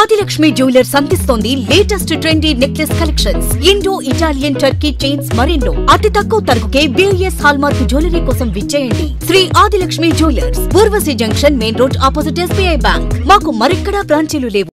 Adilakshmi jewellers అందిస్తోంది latest trendy necklace collections. Indo Italian Turkey chains మరెన్నో అతి తక్కువ తరుగుకే బిఐఎస్ హాల్మార్క్ జ్యువెలరీ కోసం విచ్చేయండి. Shri Adilakshmi jewellers, Urvashi junction, main road opposite SBI bank. మాకు మరెక్కడా బ్రాంచీలు లేవు.